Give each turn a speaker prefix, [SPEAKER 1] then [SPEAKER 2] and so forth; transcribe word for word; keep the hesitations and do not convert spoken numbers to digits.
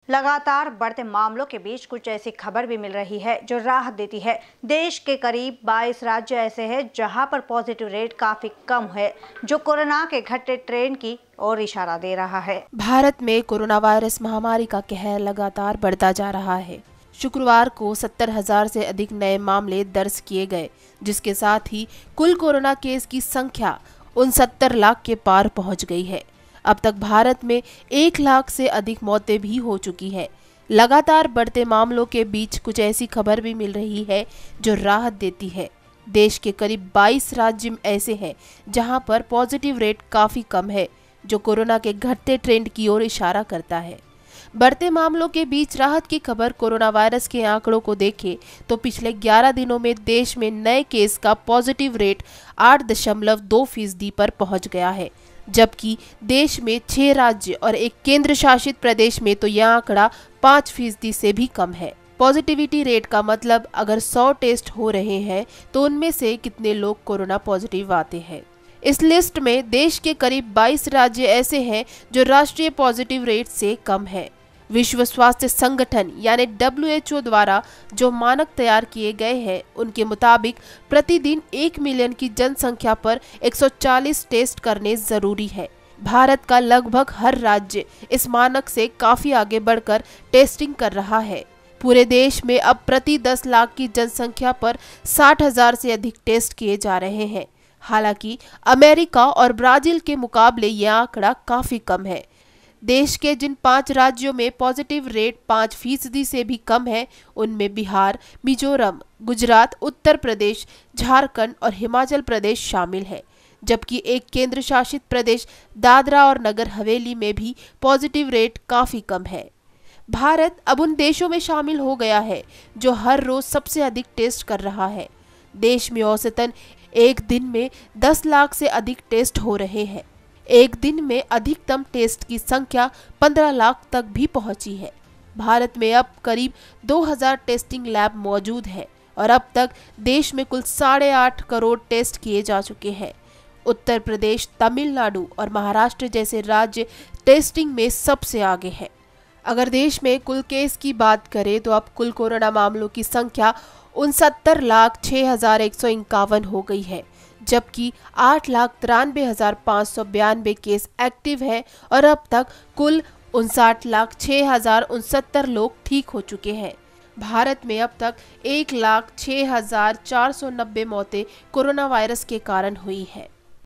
[SPEAKER 1] लगातार बढ़ते मामलों के बीच कुछ ऐसी खबर भी मिल रही है जो राहत देती है। देश के करीब बाईस राज्य ऐसे हैं जहां पर पॉजिटिव रेट काफी कम है, जो कोरोना के घटते ट्रेंड की ओर इशारा दे रहा है।
[SPEAKER 2] भारत में कोरोना वायरस महामारी का कहर लगातार बढ़ता जा रहा है। शुक्रवार को सत्तर हजार से अधिक नए मामले दर्ज किए गए, जिसके साथ ही कुल कोरोना केस की संख्या उनसत्तर लाख के पार पहुंच गई है। अब तक भारत में एक लाख से अधिक मौतें भी हो चुकी है। लगातार बढ़ते मामलों के बीच कुछ ऐसी खबर भी मिल रही है जो राहत देती है। देश के करीब बाईस राज्य ऐसे हैं जहां पर पॉजिटिव रेट काफी कम है, जो कोरोना के घटते ट्रेंड की ओर इशारा करता है। बढ़ते मामलों के बीच राहत की खबर। कोरोना वायरस के आंकड़ों को देखें तो पिछले ग्यारह दिनों में देश में नए केस का पॉजिटिव रेट आठ दशमलव दो फीसदी पर पहुंच गया है, जबकि देश में छह राज्य और एक केंद्र शासित प्रदेश में तो यह आंकड़ा पाँच फीसदी से भी कम है। पॉजिटिविटी रेट का मतलब अगर सौ टेस्ट हो रहे हैं तो उनमें से कितने लोग कोरोना पॉजिटिव आते हैं। इस लिस्ट में देश के करीब बाईस राज्य ऐसे हैं जो राष्ट्रीय पॉजिटिव रेट से कम है। विश्व स्वास्थ्य संगठन यानी डब्ल्यू एच ओ द्वारा जो मानक तैयार किए गए हैं, उनके मुताबिक प्रतिदिन एक मिलियन की जनसंख्या पर एक सौ चालीस टेस्ट करने जरूरी है। भारत का लगभग हर राज्य इस मानक से काफी आगे बढ़कर टेस्टिंग कर रहा है। पूरे देश में अब प्रति दस लाख की जनसंख्या पर साठ हजार से अधिक टेस्ट किए जा रहे हैं। हालांकि अमेरिका और ब्राजील के मुकाबले यह आंकड़ा काफी कम है। देश के जिन पांच राज्यों में पॉजिटिव रेट पाँच फीसदी से भी कम है, उनमें बिहार, मिजोरम, गुजरात, उत्तर प्रदेश, झारखंड और हिमाचल प्रदेश शामिल है, जबकि एक केंद्र शासित प्रदेश दादरा और नगर हवेली में भी पॉजिटिव रेट काफी कम है। भारत अब उन देशों में शामिल हो गया है जो हर रोज सबसे अधिक टेस्ट कर रहा है। देश में औसतन एक दिन में दस लाख से अधिक टेस्ट हो रहे हैं। एक दिन में अधिकतम टेस्ट की संख्या पंद्रह लाख तक भी पहुंची है। भारत में अब करीब दो हजार टेस्टिंग लैब मौजूद है और अब तक देश में कुल साढ़े आठ करोड़ टेस्ट किए जा चुके हैं। उत्तर प्रदेश, तमिलनाडु और महाराष्ट्र जैसे राज्य टेस्टिंग में सबसे आगे हैं। अगर देश में कुल केस की बात करें तो अब कुल कोरोना मामलों की संख्या उनसत्तर लाख छः हजार एक सौ इक्यावन हो गई है, जबकि आठ लाख तिरानवे हजार पाँच सौ बयानवे केस एक्टिव है और अब तक कुल उनसाठ लाख छः हजार उनसत्तर लोग ठीक हो चुके हैं। भारत में अब तक एक लाख छः हजार चार सौ नब्बे मौतें कोरोना वायरस के कारण हुई है।